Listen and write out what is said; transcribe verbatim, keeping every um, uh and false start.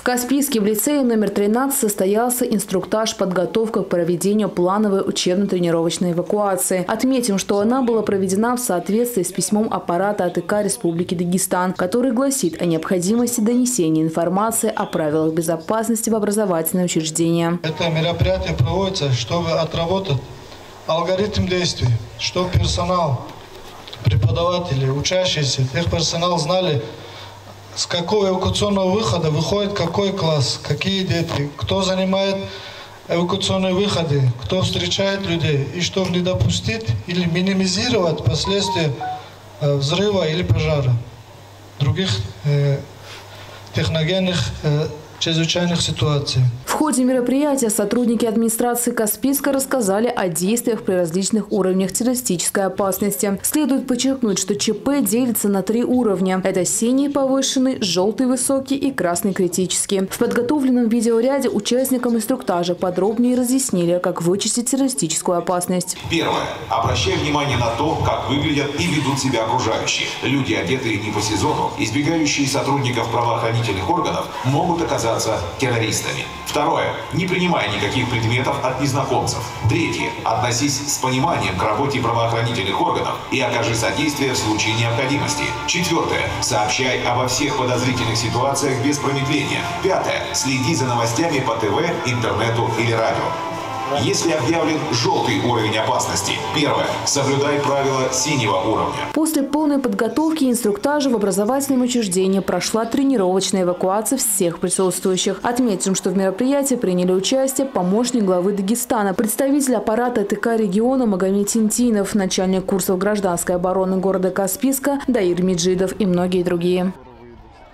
Каспийске в лицее номер тринадцать состоялся инструктаж «Подготовка к проведению плановой учебно-тренировочной эвакуации». Отметим, что она была проведена в соответствии с письмом аппарата А Т К Республики Дагестан, который гласит о необходимости донесения информации о правилах безопасности в образовательные учреждения. Это мероприятие проводится, чтобы отработать алгоритм действий, чтобы персонал, преподаватели, учащиеся, техперсонал знали, с какого эвакуационного выхода выходит какой класс, какие дети, кто занимает эвакуационные выходы, кто встречает людей, и чтобы не допустить или минимизировать последствия э, взрыва или пожара, других э, техногенных э, чрезвычайных ситуаций. В ходе мероприятия сотрудники администрации Каспийска рассказали о действиях при различных уровнях террористической опасности. Следует подчеркнуть, что Ч П делится на три уровня. Это синий повышенный, желтый высокий и красный критический. В подготовленном видеоряде участникам инструктажа подробнее разъяснили, как вычистить террористическую опасность. Первое. Обращай внимание на то, как выглядят и ведут себя окружающие. Люди, одетые не по сезону, избегающие сотрудников правоохранительных органов, могут оказаться террористами. Второе. Не принимай никаких предметов от незнакомцев. Третье. Относись с пониманием к работе правоохранительных органов и окажи содействие в случае необходимости. Четвертое. Сообщай обо всех подозрительных ситуациях без промедления. Пятое. Следи за новостями по Т В, интернету или радио. Если объявлен желтый уровень опасности, первое. Соблюдай правила синего уровня. После полной подготовки и инструктажа в образовательном учреждении прошла тренировочная эвакуация всех присутствующих. Отметим, что в мероприятии приняли участие помощник главы Дагестана, представитель аппарата А Т К региона Магомед Тинтинов, начальник курсов гражданской обороны города Каспийска Даир Меджидов и многие другие.